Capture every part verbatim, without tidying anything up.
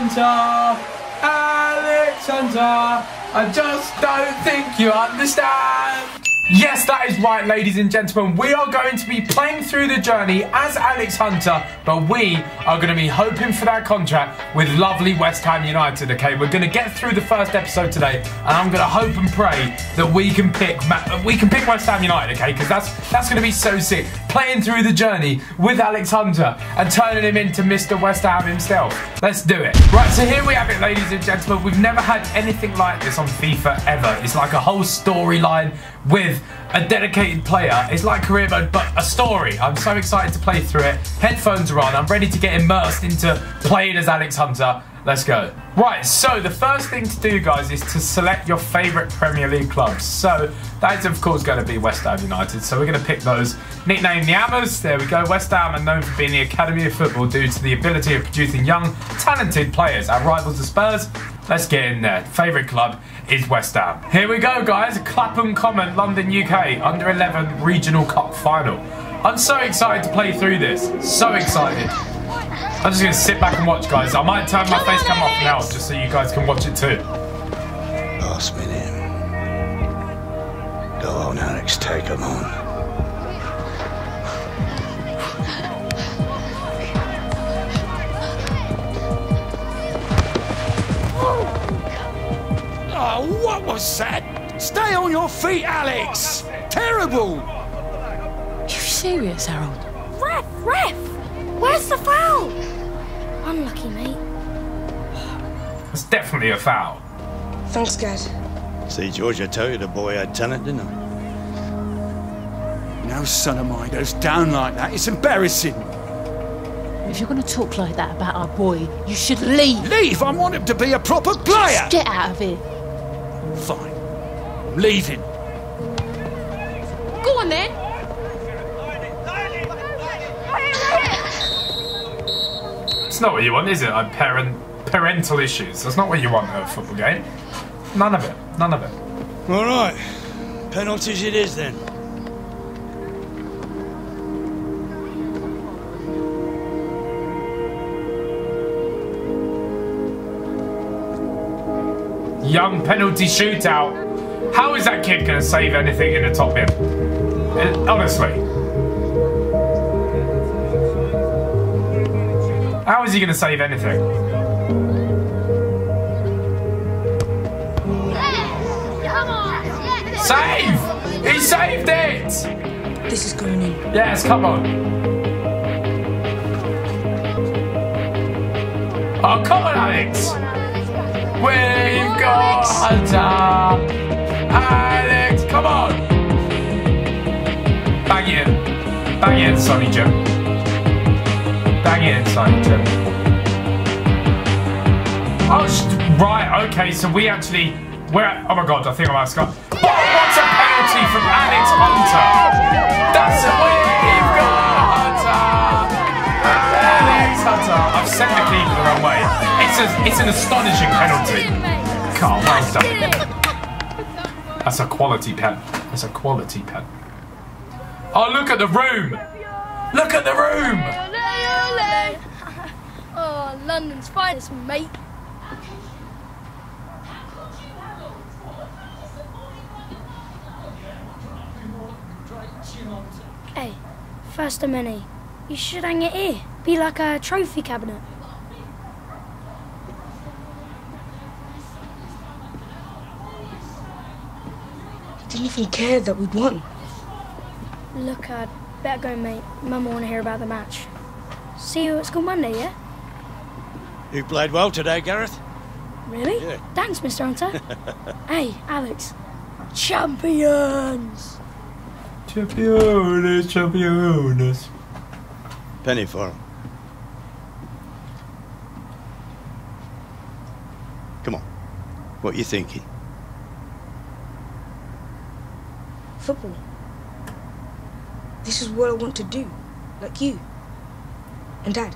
Hunter! Alex Hunter! I just don't think you understand! Yes, that is right, ladies and gentlemen. We are going to be playing through the journey as Alex Hunter, but we are going to be hoping for that contract with lovely West Ham United, okay? We're going to get through the first episode today, and I'm going to hope and pray that we can pick we can pick West Ham United, okay? Because that's, that's going to be so sick. Playing through the journey with Alex Hunter and turning him into Mister West Ham himself. Let's do it. Right, so here we have it, ladies and gentlemen. We've never had anything like this on FIFA ever. It's like a whole storyline with a dedicated player. It's like career mode, but a story. I'm so excited to play through it. Headphones are on. I'm ready to get immersed into playing as Alex Hunter. Let's go. Right, so the first thing to do, guys, is to select your favourite Premier League clubs. So that is, of course, going to be West Ham United. So we're going to pick those. Nicknamed the Hammers. There we go. West Ham are known for being the Academy of Football due to the ability of producing young, talented players. Our rivals, the Spurs. Let's get in there. Favourite club is West Ham. Here we go, guys. Clapham Common, London, U K. under eleven Regional Cup Final. I'm so excited to play through this. So excited. I'm just going to sit back and watch, guys. I might turn my face cam off now just so you guys can watch it too. Pass me in. Go on, Alex. Take him on. Oh, what was that? Stay on your feet, Alex! Terrible! You serious, Harold? Ref! Ref! Where's the foul? Unlucky, mate. It's definitely a foul. Thanks, Dad. See, George, I told you the boy had talent, didn't I? No son of mine goes down like that. It's embarrassing. If you're going to talk like that about our boy, you should leave. Leave? I want him to be a proper player. Just get out of here. Fine. I'm leaving. Go on then. It's not what you want, is it? Like parent, parental issues. That's not what you want in a football game. None of it. None of it. All right. Penalties it is, then. Young penalty shootout. How is that kid going to save anything in the top bin? Uh, honestly. How is he going to save anything? Save! He saved it! This is going in. Yes, come on. Oh, come on, Alex! We've got Hunter! Alex, come on! Bang it in. Bang it in, Sonny Jim. Bang it in, Sonny Jim. Oh, right, okay, so we actually... We're at, oh my god, I think I might have got... Oh, what's a penalty from Alex Hunter? That's a we've got Hunter! Alex Hunter. I've set the keeper the wrong way. It's, a, it's an astonishing penalty. Carl, well done. That's a quality pen. That's a quality pen. Oh, look at the room! Look at the room! Oh, London's finest, mate. Hey, first of many. You should hang it here. Be like a trophy cabinet. Didn't even care that we'd won. Look, I'd better go, mate. Mum will want to hear about the match. See you at school Monday, yeah? You played well today, Gareth. Really? Yeah. Thanks, Mister Hunter. Hey, Alex. Champions! Champions, champions. Penny for him. Come on. What you thinking? Football. This is what I want to do. Like you. And Dad.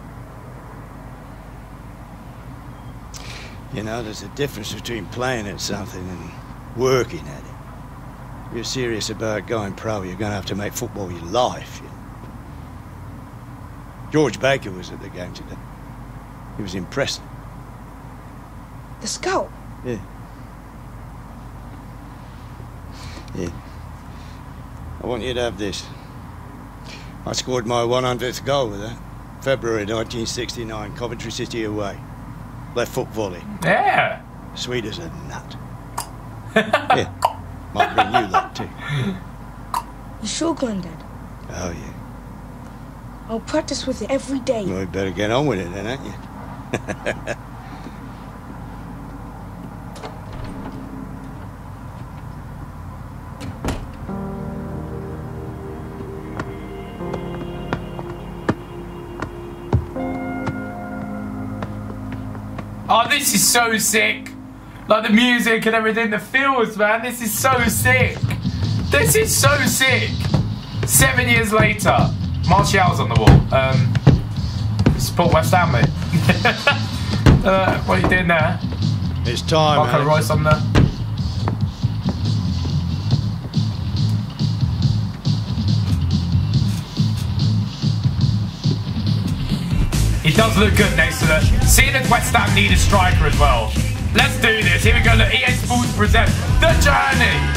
You know, there's a difference between playing at something and working at it. If you're serious about going pro, you're going to have to make football your life. You know? George Baker was at the game today. He was impressive. The scout? Yeah. Yeah. I want you to have this. I scored my one hundredth goal with that. February nineteen sixty-nine, Coventry City away. Left foot volley. Yeah. Sweet as a nut. Yeah. Might bring you luck too. You sure, Grandad? Oh, yeah. I'll practice with it every day. Well, you better get on with it then, ain't you? Oh, this is so sick. Like the music and everything, the feels, man. This is so sick. This is so sick. Seven years later, Martial's on the wall. Um, support West Ham, mate. uh, what are you doing there? It's time, Marco Alex. Royce on there. He does look good next to the... Seeing as West Ham need a striker as well. Let's do this. Here we go. Look, E A Sports presents The Journey.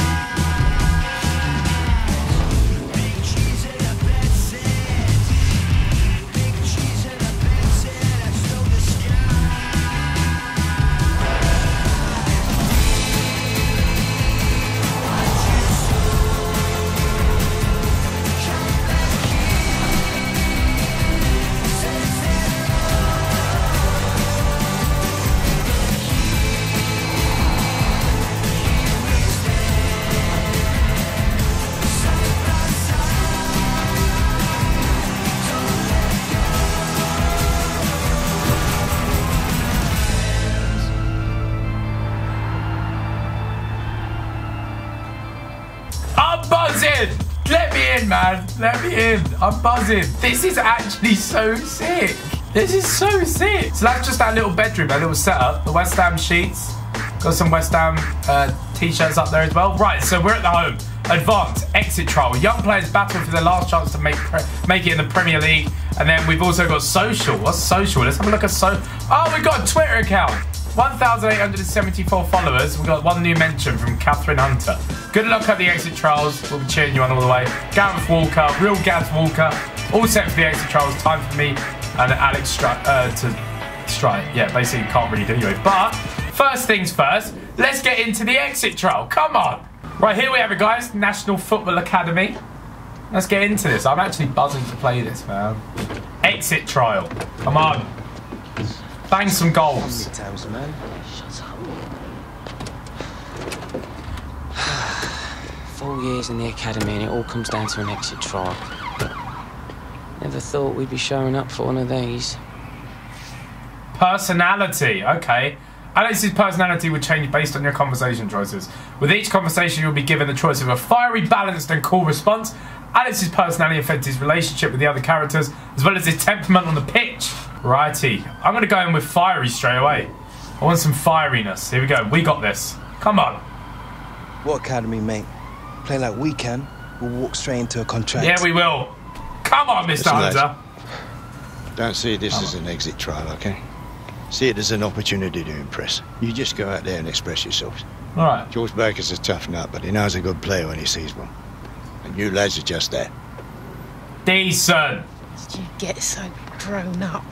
Buzzing! Let me in, man. Let me in. I'm buzzing. This is actually so sick. This is so sick. So that's just our little bedroom, our little setup. The West Ham sheets. Got some West Ham uh, t-shirts up there as well. Right, so we're at the home. Advanced exit trial. Young players battle for their last chance to make make it in the Premier League. And then we've also got social. What's social? Let's have a look at so. Oh, we've got a Twitter account. one thousand eight hundred seventy-four followers. We've got one new mention from Catherine Hunter. Good luck at the exit trials. We'll be cheering you on all the way. Gareth Walker, real Gareth Walker. All set for the exit trials. Time for me and Alex Stri uh, to strike. Yeah, basically can't really do anyway. But first things first, let's get into the exit trial. Come on. Right, here we have it, guys. National Football Academy. Let's get into this. I'm actually buzzing to play this, man. Exit trial. Come on. Bang some goals. Times, man. Shut up. Four years in the academy and it all comes down to an exit trial. Never thought we'd be showing up for one of these. Personality. Okay. Alex's personality would change based on your conversation choices. With each conversation, you'll be given the choice of a fiery, balanced and cool response. Alex's personality affects his relationship with the other characters, as well as his temperament on the pitch. Righty. I'm going to go in with fiery straight away. I want some fieriness. Here we go. We got this. Come on. What academy, mate? Playing like we can, we'll walk straight into a contract. Yeah, we will. Come on, Mister Listen, Hunter. Don't see this as an exit trial, okay? See it as an opportunity to impress. You just go out there and express yourselves. All right. George Baker's a tough nut, but he knows a good player when he sees one. And you lads are just that. Decent. Did you get so grown up?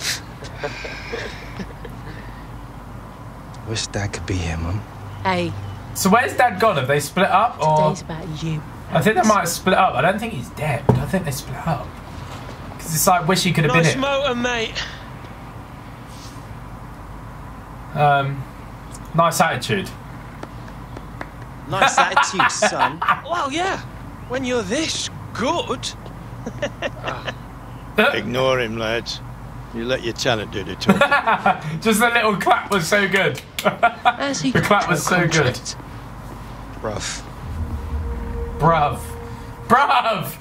Wish Dad could be here, Mum. Hey, So where's Dad gone? Have they split up? Or today's about you. I think they might have split up. I don't think he's dead, but I think they split up. Because it's like, wish he could have Nice been motor, mate. it. Um, nice attitude. Nice attitude, son. Well, yeah. When you're this good. Ignore him, lads. You let your talent do the talking. Just the little clap was so good. As he The clap was so good. contract. Bruv. Bruv. Bruv.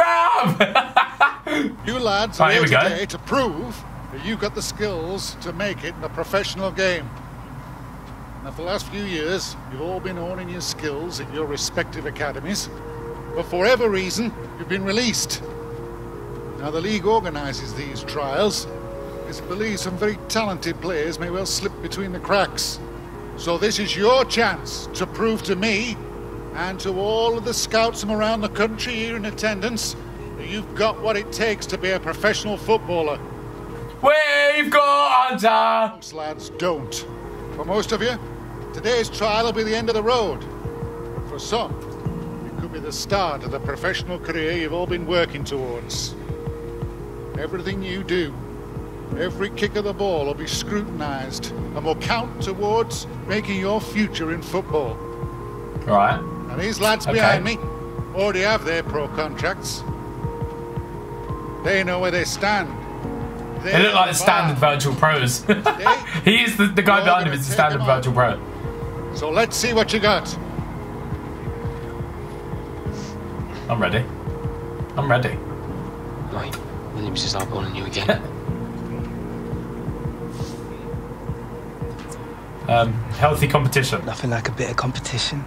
Bruv. You lads Right, are here here we go. today to prove that you've got the skills to make it in a professional game. Now, for the last few years, you've all been honing your skills at your respective academies, but for whatever reason, you've been released. Now, the league organises these trials because it believes some very talented players may well slip between the cracks. So this is your chance to prove to me and to all of the scouts from around the country here in attendance that you've got what it takes to be a professional footballer. We've got Hunter! Most lads don't. For most of you, today's trial will be the end of the road. But for some, it could be the start of the professional career you've all been working towards. Everything you do, every kick of the ball will be scrutinised and will count towards making your future in football. Right. And these lads Okay. behind me already have their pro contracts. They know where they stand. They look like the standard virtual pros. He is the, the guy behind him is the standard virtual pro. So let's see what you got. I'm ready. I'm ready. Right, Williams is eyeballing you again. um, healthy competition. Nothing like a bit of competition.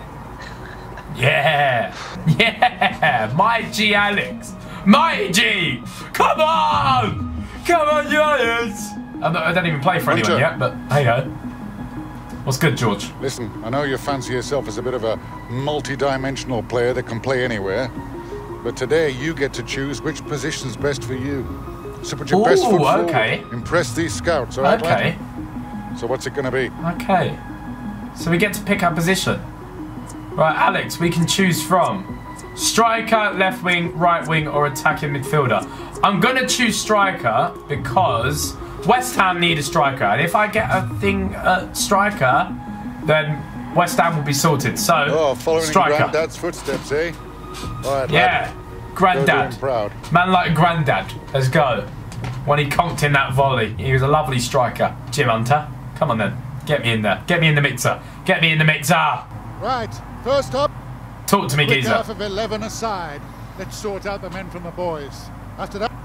Yeah, yeah, my G Alex, my G. Come on, come on, Giants. I'm not, I don't even play for anyone Hunter. yet, but hey ho. What's good, George? Listen, I know you fancy yourself as a bit of a multi-dimensional player that can play anywhere, but today you get to choose which position's best for you. So put your Ooh, best foot forward. okay. Impress these scouts, all right, Okay, lad? So what's it going to be? okay. So we get to pick our position. Right, Alex, we can choose from striker, left wing, right wing, or attacking midfielder. I'm gonna choose striker because West Ham need a striker, and if I get a thing uh, striker, then West Ham will be sorted. So, Oh, following striker. Granddad's footsteps, eh? All right, Yeah, lad. Go do Granddad. him proud. Man like Granddad. Let's go. When he conked in that volley, he was a lovely striker. Jim Hunter, come on then, get me in there. Get me in the mixer. Get me in the mixer. Right, first up, Talk to me, quick geezer. half of eleven aside. Let's sort out the men from the boys. After that,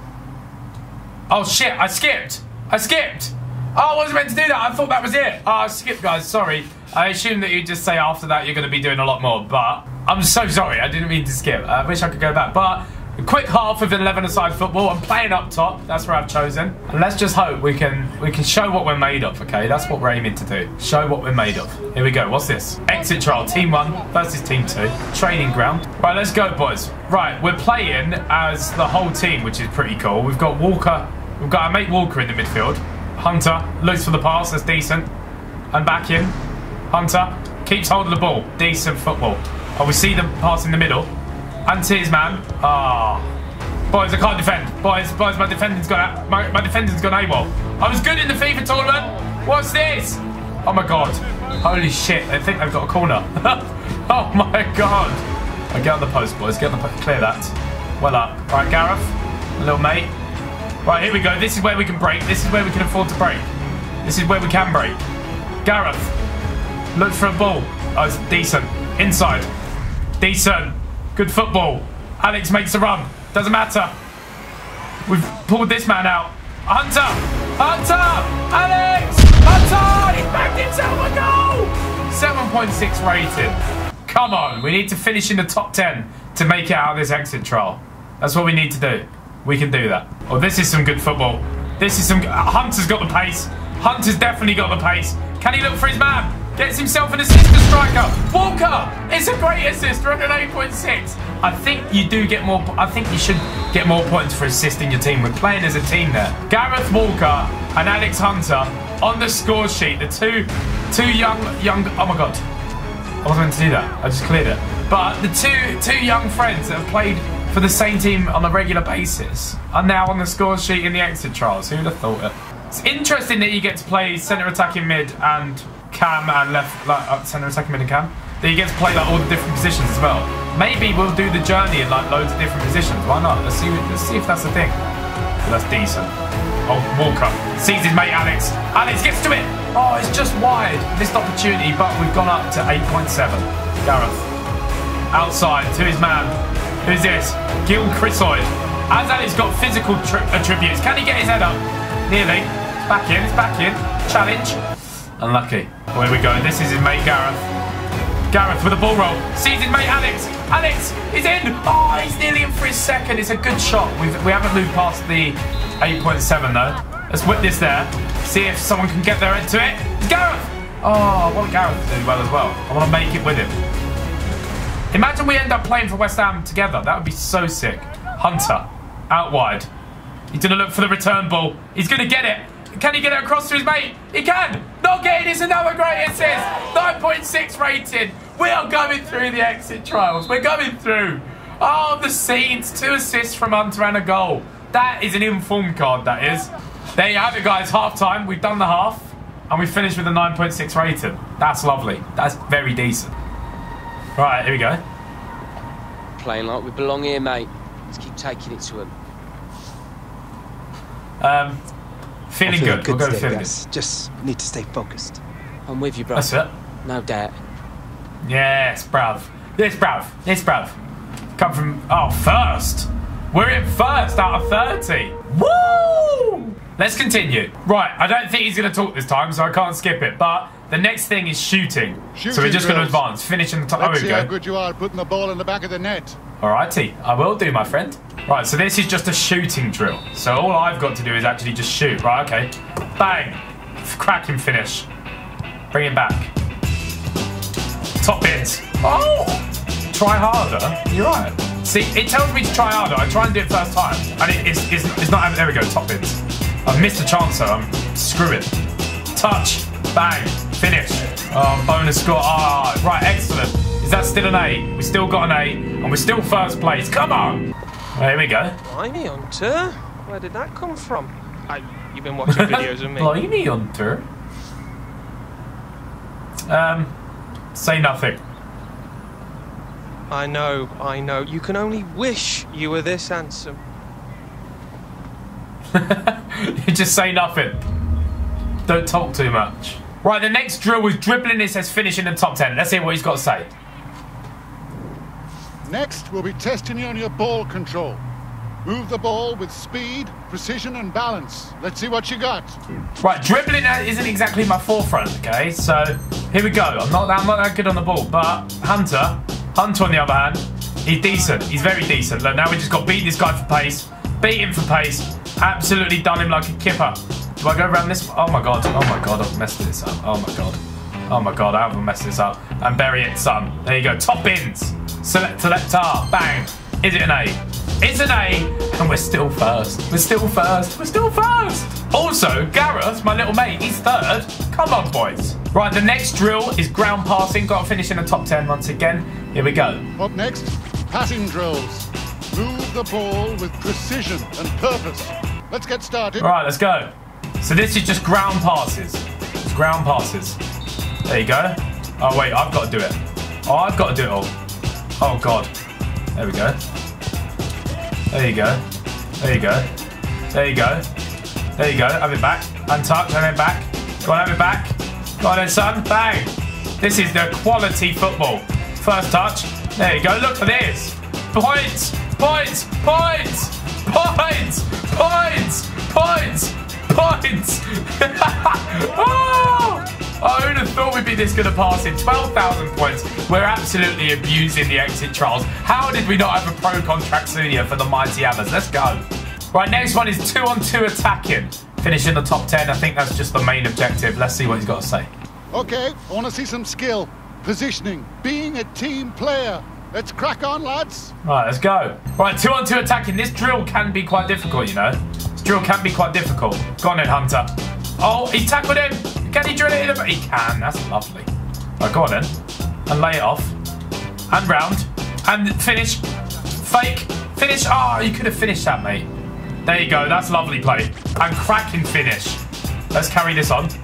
Oh shit, I skipped! I skipped! Oh, I wasn't meant to do that, I thought that was it. Oh, I skipped, guys, sorry. I assumed that you'd just say after that you're going to be doing a lot more, but I'm so sorry, I didn't mean to skip. I wish I could go back, but a quick half of eleven aside football. I'm playing up top, that's where I've chosen. And let's just hope we can we can show what we're made of, okay? That's what we're aiming to do. Show what we're made of. Here we go, what's this? Exit trial, team one versus team two. Training ground. Right, let's go, boys. Right, we're playing as the whole team, which is pretty cool. We've got Walker, we've got our mate Walker in the midfield. Hunter, looks for the pass, that's decent. And back in. Hunter, keeps hold of the ball. Decent football. Oh, we see the pass in the middle. And to his man. Ah. Oh. Boys, I can't defend. Boys, boys, my defending's gone out. My, my defending's gone AWOL. I was good in the FIFA tournament. What's this? Oh my god. Holy shit. I think they've got a corner. Oh my god. Right, get on the post, boys. Get on the post. Clear that. Well up. Right, Gareth. A little mate. Right, here we go. This is where we can break. This is where we can afford to break. This is where we can break. Gareth. Look for a ball. Oh, it's decent. Inside. Decent. Good football. Alex makes a run. Doesn't matter. We've pulled this man out. Hunter! Hunter! Alex! Hunter! He's backed himself a goal! seven point six rated. Come on. We need to finish in the top ten to make it out of this exit trial. That's what we need to do. We can do that. Oh, this is some good football. This is some... Hunter's got the pace. Hunter's definitely got the pace. Can he look for his man? Gets himself an assist to striker. Walker! It's a great assist. We're at an eight point six. I think you do get more... I think you should get more points for assisting your team. We're playing as a team there. Gareth Walker and Alex Hunter on the score sheet. The two... Two young... young. Oh my god. I wasn't meant to do that. I just cleared it. But the two two young friends that have played for the same team on a regular basis are now on the score sheet in the exit trials. Who would have thought it? It's interesting that you get to play centre attacking mid and cam and left, like uh, centre attacking mid and cam. That you get to play like all the different positions as well. Maybe we'll do the journey in like loads of different positions. Why not? Let's see. Let's see if that's the thing. Well, that's decent. Oh, Walker sees his mate Alex. Alex gets to it. Oh, it's just wide. Missed opportunity, but we've gone up to eight point seven. Gareth outside to his man. Who's this? Gil Chrysoid. As Alex got physical attributes. Can he get his head up? Nearly. It's back in. It's back in. Challenge. Unlucky. Oh, here we go. This is his mate Gareth. Gareth with a ball roll. Sees his mate Alex. Alex is in. Oh, he's nearly in for his second. It's a good shot. We've, we haven't moved past the eight point seven though. Let's whip this there. See if someone can get their head to it. It's Gareth. Oh, I want Gareth to do well as well. I want to make it with him. Imagine we end up playing for West Ham together. That would be so sick. Hunter, out wide. He's going to look for the return ball. He's going to get it. Can he get it across to his mate? He can. Not getting is another great assist. nine point six rated. We are going through the exit trials. We're going through. Oh, the scenes. Two assists from Hunter and a goal. That is an informed card, that is. There you have it, guys. Half time. We've done the half. And we finished with a nine point six rating. That's lovely. That's very decent. Right, here we go. Playing like we belong here, mate. Let's keep taking it to him. Um, feeling feeling good. good We'll go today, feeling guys. Just need to stay focused. I'm with you, bro. That's it. No doubt. Yes, bruv. Yes, bruv. Yes, bruv. Come from... Oh, first. We're in first out of thirty. Woo! Let's continue. Right, I don't think he's going to talk this time, so I can't skip it. But the next thing is shooting. Shooting so we're just going to drills. advance. Finish in the top. Let's Oh, here see we how go. good you are at putting the ball in the back of the net. Alrighty, I will do, my friend. Right, so this is just a shooting drill. So all I've got to do is actually just shoot. Right, okay. Bang. Cracking finish. Bring it back. Top bins. Oh! Try harder. You're right. See, it tells me to try harder. I try and do it first time. And it, it's, it's, it's not... There we go, top bins. I've missed a chance, so I'm screwing. Touch. Bang. Finish. Oh, bonus score. Ah, right, excellent. Is that still an eight? We still got an eight, and we're still first place. Come on! Well, here we go. Blimey, Hunter. Where did that come from? I, you've been watching videos of me. Blimey, Hunter. Um, say nothing. I know, I know. You can only wish you were this handsome. You just say nothing. Don't talk too much. Right, the next drill was dribbling. It says finish in the top ten. Let's hear what he's got to say. Next, we'll be testing you on your ball control. Move the ball with speed, precision and balance. Let's see what you got. Right, dribbling isn't exactly my forefront, okay? So, here we go. I'm not, I'm not that good on the ball, but Hunter, Hunter on the other hand, he's decent. He's very decent. Look, now we just got to beat this guy for pace. Beat him for pace. Absolutely done him like a kipper. Do I go around this? Oh my god. Oh my god, I've messed this up. Oh my god. Oh my god, I haven't messed this up. And bury it, son. There you go. Top bins. Select, select R. Bang. Is it an A? It's an A. And we're still first. We're still first. We're still first. Also, Gareth, my little mate, he's third. Come on, boys. Right, the next drill is ground passing. Got to finish in the top ten once again. Here we go. Up next, passing drills. Move the ball with precision and purpose. Let's get started. All right, let's go. So this is just ground passes. It's ground passes. There you go. Oh, wait, I've got to do it. Oh, I've got to do it all. Oh, God. There we go. There you go. There you go. There you go. There you go. Have it back. Untouch. Have it back. Go on, have it back. Go on then, son. Bang. This is the quality football. First touch. There you go. Look at this. Points. Points. Points. Points. Points. Points. Points. Oh! I would have thought we'd be this good at passing. twelve thousand points. We're absolutely abusing the exit trials. How did we not have a pro contract sooner for the Mighty Hammers? Let's go. Right, next one is two on two attacking. Finish in the top ten. I think that's just the main objective. Let's see what he's got to say. Okay, I want to see some skill, positioning, being a team player. Let's crack on, lads. Right, let's go. Right, two on two attacking. This drill can be quite difficult, you know. This drill can be quite difficult. Go on then, Hunter. Oh, he tackled him. Can he drill it in? He can. That's lovely. Right, go on then. And lay it off. And round. And finish. Fake. Finish. Oh, you could have finished that, mate. There you go. That's lovely play. And cracking finish. Let's carry this on.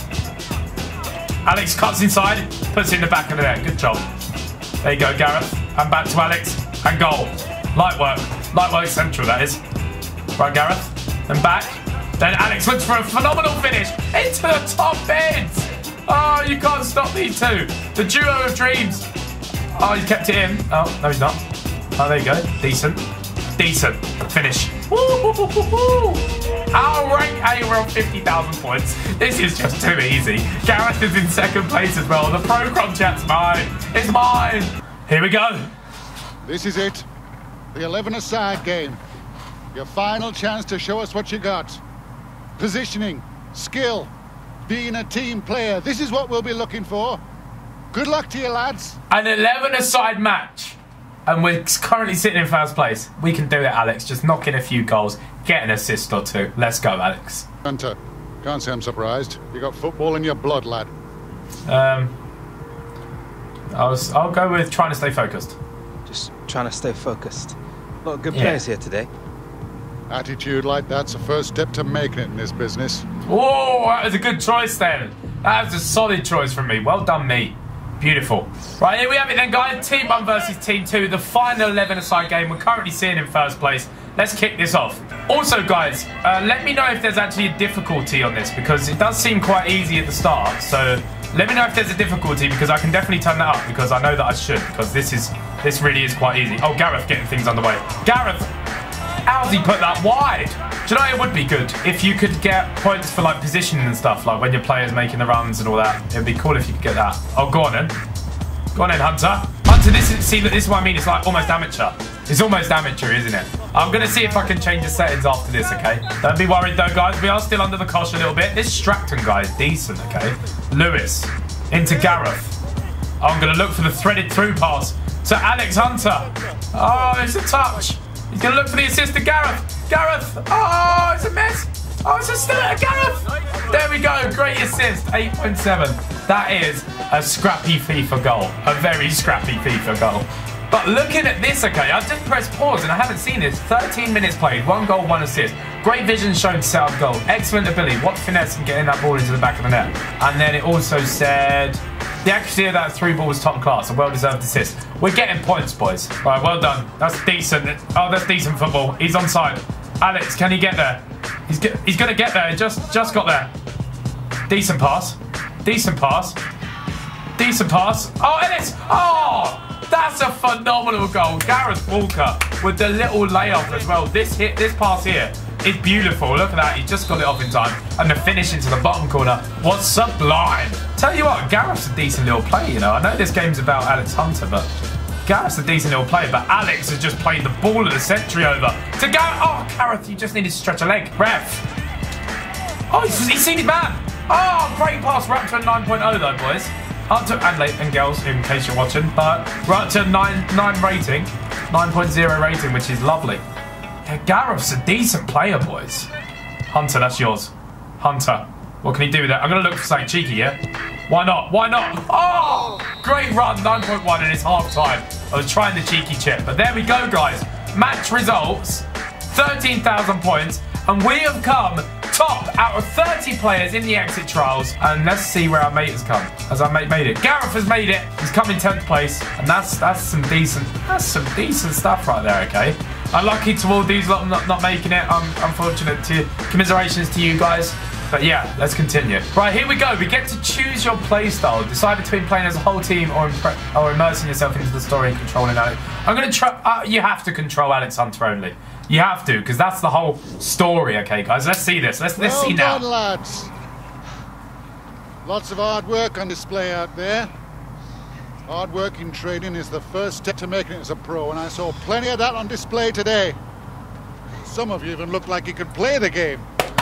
Alex cuts inside. Puts it in the back of the net. Good job. There you go, Gareth. And back to Alex. And goal. Light work. Light work central, that is. Right, Gareth. And back. Then Alex looks for a phenomenal finish into the top bins. Oh, you can't stop these two. The duo of dreams. Oh, he's kept it in. Oh, no, he's not. Oh, there you go. Decent. Decent. Finish. Our rank A, we're on fifty thousand points. This is just too easy. Gareth is in second place as well. The pro contract's mine. It's mine. Here we go. This is it. The eleven-a-side game. Your final chance to show us what you got. Positioning, skill, being a team player. This is what we'll be looking for. Good luck to you, lads. An eleven-a-side match. And we're currently sitting in first place. We can do it, Alex. Just knock in a few goals. Get an assist or two. Let's go, Alex. Hunter, can't say I'm surprised. You got football in your blood, lad. Um, I was, I'll go with trying to stay focused. Just trying to stay focused. A lot of good Yeah. players here today. Attitude like that's the first step to making it in this business. Whoa, that was a good choice then. That was a solid choice from me. Well done, me. Beautiful. Right, here we have it then, guys. Team one versus Team two. The final eleven-a-side game. We're currently sitting in first place. Let's kick this off. Also, guys, uh, let me know if there's actually a difficulty on this, because it does seem quite easy at the start. So let me know if there's a difficulty, because I can definitely turn that up, because I know that I should, because this is this really is quite easy. Oh, Gareth getting things underway. Gareth, how's he put that wide? Do you know it would be good if you could get points for like positioning and stuff, like when your player's making the runs and all that. It'd be cool if you could get that. Oh, go on then. Go on then, Hunter. Hunter, this is, see, this is what I mean. It's like almost amateur. It's almost amateur, isn't it? I'm going to see if I can change the settings after this, okay? Don't be worried though, guys. We are still under the cosh a little bit. This Stratton guy is decent, okay? Lewis into Gareth. I'm going to look for the threaded through pass to Alex Hunter. Oh, it's a touch. He's going to look for the assist to Gareth. Gareth. Oh, it's a miss. Oh, it's a still at Gareth. There we go. Great assist. eight point seven. That is a scrappy FIFA goal. A very scrappy FIFA goal. But looking at this, okay, I've just pressed pause and I haven't seen this. thirteen minutes played, one goal, one assist. Great vision shown to set up goal. Excellent ability. What finesse in getting that ball into the back of the net. And then it also said the accuracy of that through ball was top class. A well-deserved assist. We're getting points, boys. Right, well done. That's decent. Oh, that's decent football. He's onside. Alex, can he get there? He's get, he's going to get there. He just, just got there. Decent pass. Decent pass. Decent pass. Oh, Ellis. Oh! That's a phenomenal goal. Gareth Walker with the little layoff as well. This hit, this pass here is beautiful. Look at that. He just got it off in time. And the finish into the bottom corner was sublime. Tell you what, Gareth's a decent little player, you know. I know this game's about Alex Hunter, but Gareth's a decent little player. But Alex has just played the ball of the century over to Gareth. Oh, Gareth, you just needed to stretch a leg. Ref. Oh, he's, he's seen his man. Oh, great pass. We're up to a nine point oh though, boys. Up to, and, late, and girls, in case you're watching, but we're up to nine, nine rating, nine point oh rating, which is lovely. Yeah, Gareth's a decent player, boys. Hunter, that's yours. Hunter, what can he do with that? I'm going to look for something cheeky, yeah? Why not? Why not? Oh, great run, nine point one, and it's half time. I was trying the cheeky chip, but there we go, guys. Match results, thirteen thousand points, and we have come top out of thirty players in the exit trials. And let's see where our mate has come. Has our mate made it? Gareth has made it. He's come in tenth place, and that's that's some decent that's some decent stuff right there. Okay, unlucky to all these lot not, not making it. I'm unfortunate. To commiserations to you guys. But yeah, let's continue. Right, here we go. We get to choose your play style. Decide between playing as a whole team or, or immersing yourself into the story and controlling Alex. I'm going to try... Uh, you have to control Alex Hunter only. You have to, because that's the whole story, okay, guys? Let's see this. Let's, let's well see now. Done, lads. Lots of hard work on display out there. Hard work in training is the first step to making it as a pro, and I saw plenty of that on display today. Some of you even looked like you could play the game.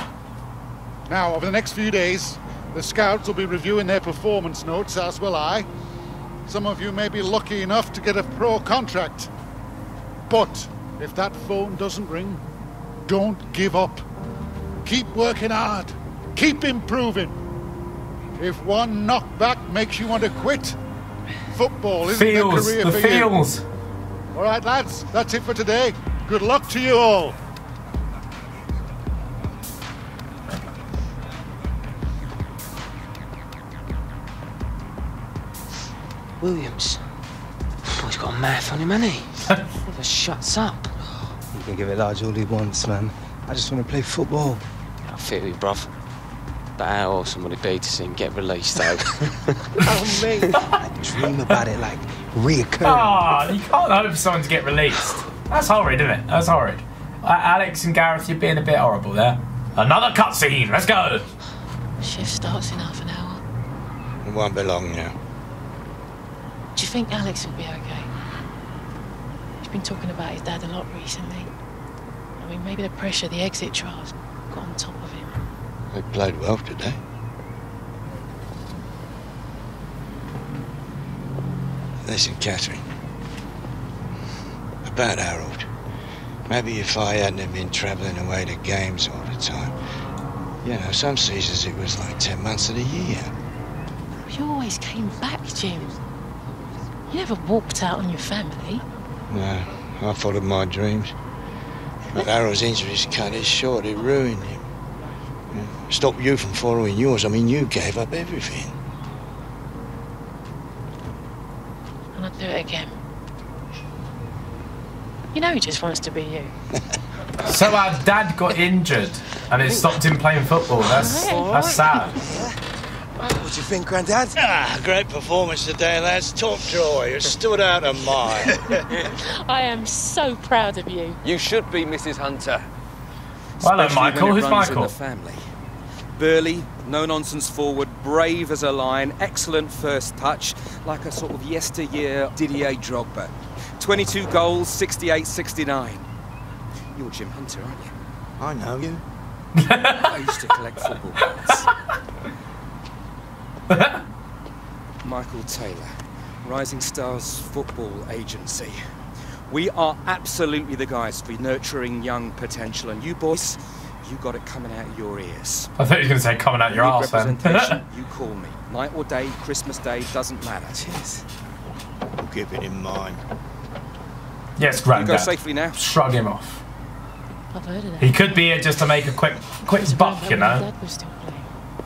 Now, over the next few days, the scouts will be reviewing their performance notes, as will I. Some of you may be lucky enough to get a pro contract. But if that phone doesn't ring, don't give up. Keep working hard. Keep improving. If one knockback makes you want to quit, football isn't a career the for feels. you. All right, lads, that's it for today. Good luck to you all. Williams. Oh, he's got a mouth on him, hasn't he? Never shuts up. You can give it large all he wants, man. I just want to play football. I feel you, bruv. But how awesome would it be to see him get released, though? Oh, mate. I dream about it like reoccurring. Ah, oh, you can't hope for someone to get released. That's horrid, isn't it? That's horrid. Uh, Alex and Gareth, you're being a bit horrible there. Another cutscene. Let's go. Shift starts in half an hour. It won't be long now. Do you think Alex will be okay? He's been talking about his dad a lot recently. I mean, maybe the pressure, the exit trials got on top of him. They played well today. Listen, Catherine. About Harold. Maybe if I hadn't have been travelling away to games all the time. You know, some seasons it was like ten months of the year. You always came back, Jim. You never walked out on your family. No, I followed my dreams. But Harold's injuries cut it short, it ruined him. Stopped you from following yours. I mean, you gave up everything. And I'd do it again. You know he just wants to be you. So our dad got injured and it stopped him playing football. That's, that's sad. What do you think, Grandad? Ah, great performance today, lads. Top draw. You stood out a mile. I am so proud of you. You should be, Missus Hunter. Well, hello, Michael. Who's Michael? In the family. Burly, no-nonsense forward, brave as a lion, excellent first touch, like a sort of yesteryear Didier Drogba. twenty-two goals, sixty-eight sixty-nine. You're Jim Hunter, aren't you? I know you. I used to collect football cards. Michael Taylor, Rising Stars Football Agency. We are absolutely the guys for nurturing young potential, and you boys, you got it coming out of your ears. I thought you were going to say coming out your arse then. You call me. Night or day, Christmas Day, doesn't matter. Cheers. We'll keep it in mind. Yes, Grandad. You go safely now. Shrug him off. I've heard of that. He could be here just to make a quick, quick buck, you know. Dad was still playing.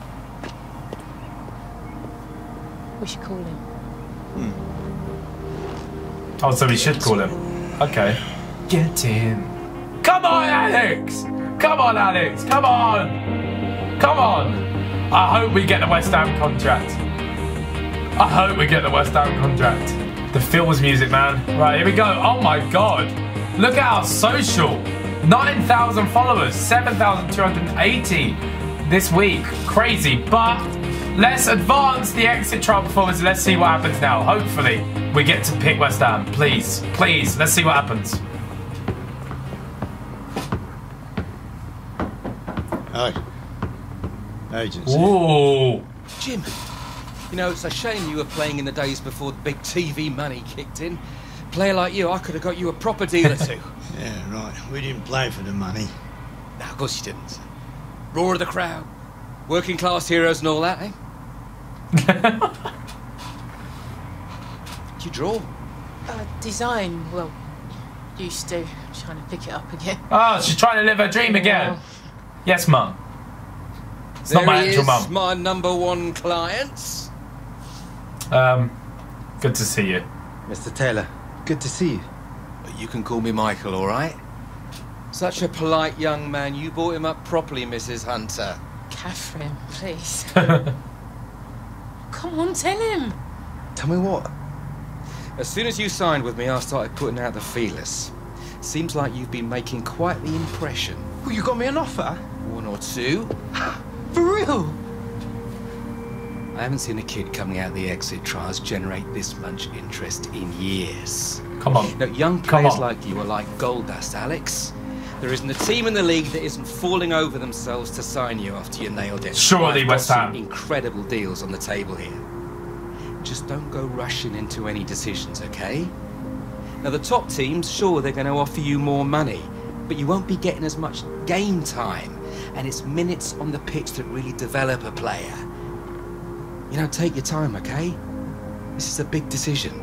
We should call him. Hmm. Oh, so we should call him. Okay. Get in. Come on, Alex! Come on, Alex! Come on! Come on! I hope we get the West Ham contract. I hope we get the West Ham contract. The Phil's music, man. Right, here we go. Oh my god. Look at our social. nine thousand followers. seven thousand two hundred eighty this week. Crazy, but let's advance the exit trial performance. Let's see what happens now. Hopefully, we get to pick West Ham. Please, please, let's see what happens. Hi. Agency. Ooh. Jim, you know, it's a shame you were playing in the days before the big T V money kicked in. A player like you, I could have got you a proper deal or two. Yeah, right. We didn't play for the money. No, of course you didn't. Roar of the crowd. Working class heroes and all that, eh? Do you draw? Uh, design, well, used to. Trying to pick it up again. Oh, she's trying to live her dream again. Yes, Mum. It's there not my he actual is, mum. my number one client. Um, good to see you. Mister Taylor, good to see you. But you can call me Michael, all right? Such a polite young man. You brought him up properly, Missus Hunter. Catherine, please. Come on, tell him. Tell me what? As soon as you signed with me, I started putting out the feelers. Seems like you've been making quite the impression. Well, you got me an offer? One or two. For real? I haven't seen a kid coming out of the exit trials generate this much interest in years. Come on. Now, young Come players on. like you are like gold dust, Alex. There isn't a team in the league that isn't falling over themselves to sign you after you nailed it. Surely I've got West some Ham. incredible deals on the table here. Just don't go rushing into any decisions, okay? Now, the top teams, sure, they're going to offer you more money, but you won't be getting as much game time, and it's minutes on the pitch that really develop a player. You know, take your time, okay? This is a big decision.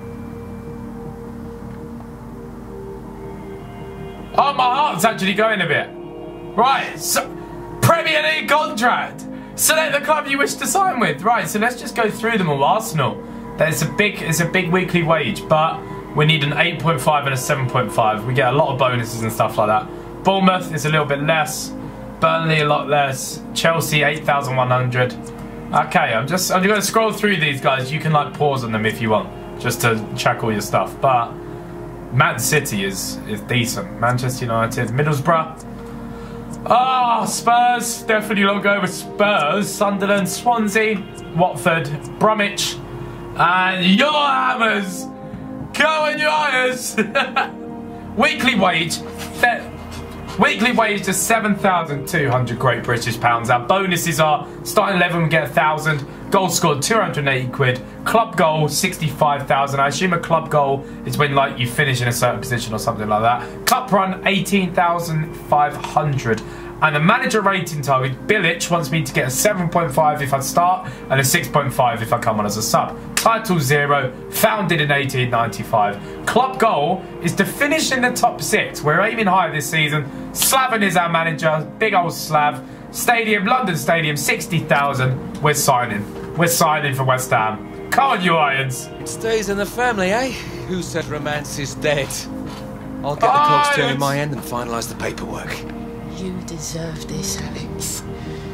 Oh, my heart's actually going a bit. Right, so Premier League contract. Select the club you wish to sign with. Right, so let's just go through them all. Arsenal. There's a big, it's a big weekly wage, but we need an eight point five and a seven point five. We get a lot of bonuses and stuff like that. Bournemouth is a little bit less. Burnley a lot less. Chelsea eight thousand one hundred. Okay, I'm just I'm going to scroll through these guys. You can like pause on them if you want, just to check all your stuff. But Man City is is decent. Manchester United, Middlesbrough. Ah, oh, Spurs. Definitely not go with Spurs. Sunderland, Swansea, Watford, Bromwich, and your Hammers. Go on your Hammers. Weekly wage. Weekly wage is seven thousand two hundred Great British Pounds. Our bonuses are starting eleven, we get one thousand. Goal scored, two hundred eighty quid. Club goal, sixty-five thousand. I assume a club goal is when like you finish in a certain position or something like that. Cup run, eighteen thousand five hundred. And the manager rating target, Bilic wants me to get a seven point five if I start and a six point five if I come on as a sub. Title zero, founded in eighteen ninety-five. Club goal is to finish in the top six. We're aiming high this season. Slaven is our manager, big old Slav. Stadium, London Stadium, sixty thousand. We're signing. We're signing for West Ham. Come on, you Irons. It stays in the family, eh? Who said romance is dead? I'll get the clogs turning my end and finalise the paperwork. You deserve this, Alex.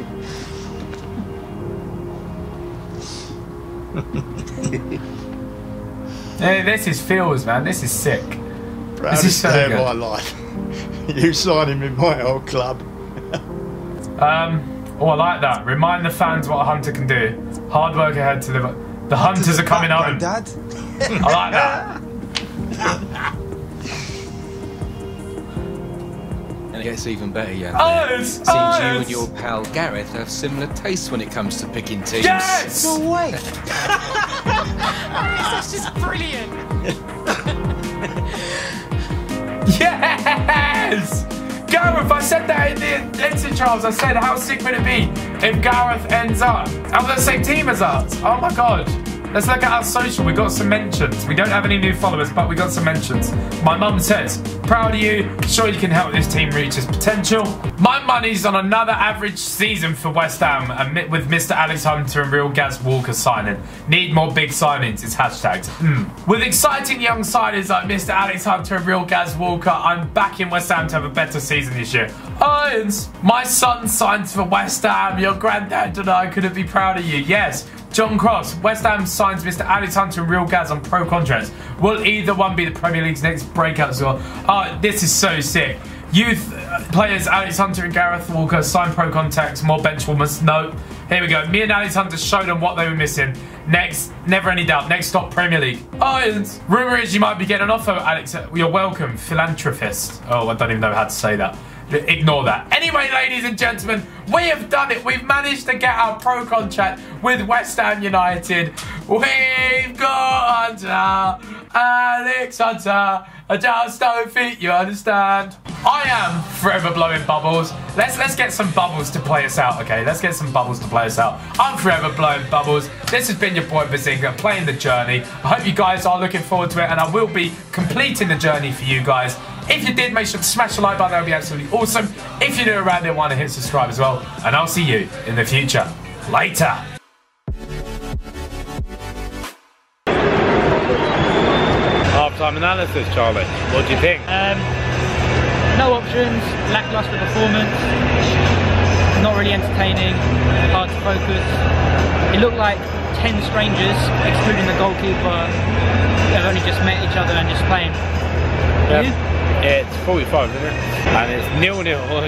Hey, this is feels, man. This is sick. Proudest this is so day of good. my life. You signing in my old club. um. Oh, I like that. Remind the fans what a hunter can do. Hard work ahead to the the hunters, hunters are coming back, home. Dad. I like that. And it gets even better, young Oh, man. it's, Seems oh, you it's. and your pal Gareth have similar tastes when it comes to picking teams. Yes! No way. That's just brilliant. Yes! Gareth, I said that in the exit trials. I said, how sick would it be if Gareth ends up on the same team as us? Oh my god. Let's look at our social. We got some mentions. We don't have any new followers, but we got some mentions. My mum says, proud of you. Sure you can help this team reach its potential. My money's on another average season for West Ham and with Mister Alex Hunter and Real Gaz Walker signing. Need more big signings. It's hashtags. Mm. With exciting young signings like Mister Alex Hunter and Real Gaz Walker, I'm backing West Ham to have a better season this year. Irons, my son signs for West Ham. Your granddad and I couldn't be proud of you. Yes. John Cross, West Ham signs Mister Alex Hunter and Real Gaz on pro contracts. Will either one be the Premier League's next breakout score? Oh, this is so sick. Youth players Alex Hunter and Gareth Walker sign pro contracts, more bench warmers. No. Here we go. Me and Alex Hunter showed them what they were missing. Next, never any doubt. Next stop, Premier League. Irons. Rumour is you might be getting an offer, Alex. You're welcome, philanthropist. Oh, I don't even know how to say that. Ignore that. Anyway, ladies and gentlemen, we have done it. We've managed to get our pro contract with West Ham United. We've got Hunter, Alex Hunter. I just don't think you understand. I am forever blowing bubbles. Let's let's get some bubbles to play us out, okay? Let's get some bubbles to play us out. I'm forever blowing bubbles. This has been your boy Bazinga playing the journey. I hope you guys are looking forward to it, and I will be completing the journey for you guys. If you did, make sure to smash the like button. That would be absolutely awesome. If you're new around here, want to hit subscribe as well. And I'll see you in the future. Later. Half-time analysis, Charlie. What do you think? Um, no options, lacklustre performance, not really entertaining, hard to focus. It looked like ten strangers, excluding the goalkeeper, have only just met each other and just playing. Yep. It's forty-five, isn't it? And it's nil nil.